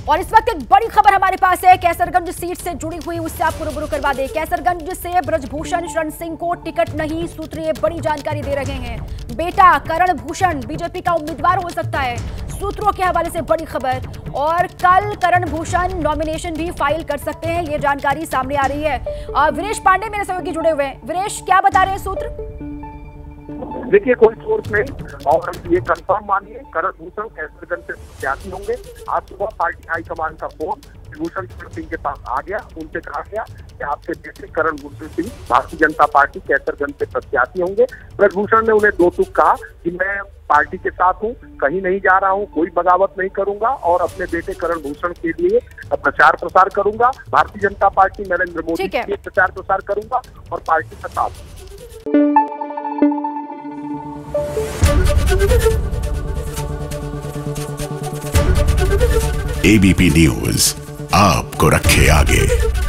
और इस वक्त एक बड़ी खबर हमारे पास है, कैसरगंज सीट से जुड़ी हुई, उससे आपको रूबरू करवा दें। कैसरगंज से ब्रजभूषण शरण सिंह को टिकट नहीं, सूत्र ये बड़ी जानकारी दे रहे हैं। बेटा करण भूषण बीजेपी का उम्मीदवार हो सकता है, सूत्रों के हवाले से बड़ी खबर। और कल करण भूषण नॉमिनेशन भी फाइल कर सकते हैं, ये जानकारी सामने आ रही है। वीरेश पांडे मेरे सहयोगी जुड़े हुए हैं। वीरेश, क्या बता रहे हैं सूत्र? देखिए, कोई सोर्स नहीं और ये कंफर्म मानिए, करण भूषण कैसरगंज से प्रत्याशी होंगे। आज सुबह पार्टी हाईकमान का फोन ब्रजभूषण शरण सिंह के पास आ गया, उनसे कहा गया कि आपके बेटे करण भूषण सिंह भारतीय जनता पार्टी कैसरगंज से प्रत्याशी होंगे। ब्रजभूषण ने उन्हें दो टूक कहा कि मैं पार्टी के साथ हूँ, कहीं नहीं जा रहा हूँ, कोई बगावत नहीं करूंगा और अपने बेटे करण भूषण के लिए प्रचार प्रसार करूंगा। भारतीय जनता पार्टी नरेंद्र मोदी के लिए प्रचार प्रसार करूंगा और पार्टी का साथ। एबीपी न्यूज आपको रखे आगे।